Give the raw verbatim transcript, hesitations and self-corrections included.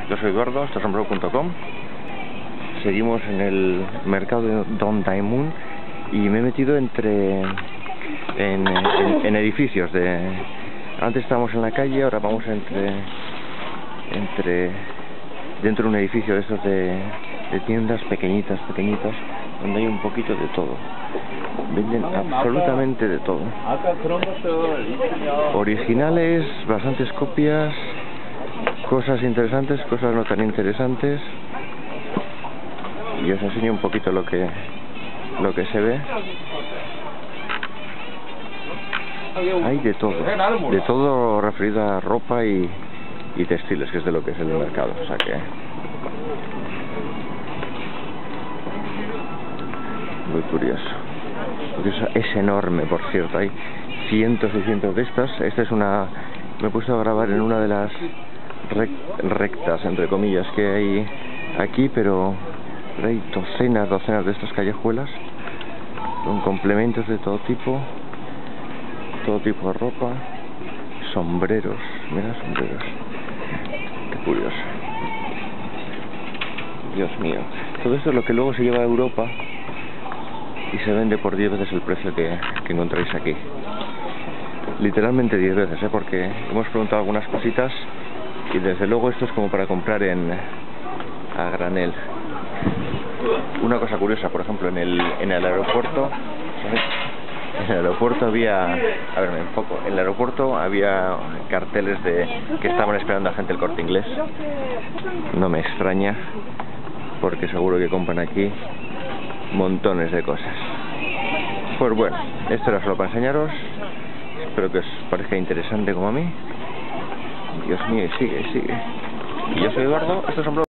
Yo soy Eduardo, esto es sombrero punto com. Seguimos en el mercado de Don Daemun y me he metido entre en, en, en edificios de. Antes estábamos en la calle, ahora vamos entre entre dentro de un edificio de estos de, de tiendas pequeñitas, pequeñitas, donde hay un poquito de todo. Venden absolutamente de todo. Originales, bastantes copias, cosas interesantes, cosas no tan interesantes. Y os enseño un poquito lo que lo que se ve. Hay de todo, de todo referido a ropa y, y textiles, que es de lo que es el mercado. O sea que muy curioso. Es enorme, por cierto, hay cientos y cientos de estas. Esta es una, me he puesto a grabar en una de las rectas, entre comillas, que hay aquí, pero hay docenas, docenas de estas callejuelas con complementos de todo tipo, todo tipo de ropa, sombreros, mira, sombreros, qué curioso. Dios mío, todo esto es lo que luego se lleva a Europa y se vende por diez veces el precio que, que encontráis aquí. Literalmente diez veces, ¿eh? Porque hemos preguntado algunas cositas y desde luego esto es como para comprar en a granel. Una cosa curiosa, por ejemplo, en el en el aeropuerto, en el aeropuerto había, a ver, me enfoco, en el aeropuerto había carteles de que estaban esperando a gente del Corte Inglés. No me extraña, porque seguro que compran aquí montones de cosas. Pues bueno, esto era solo para enseñaros. Espero que os parezca interesante como a mí. Dios mío, sigue, sigue. Y yo soy Eduardo, esto es Sombrero.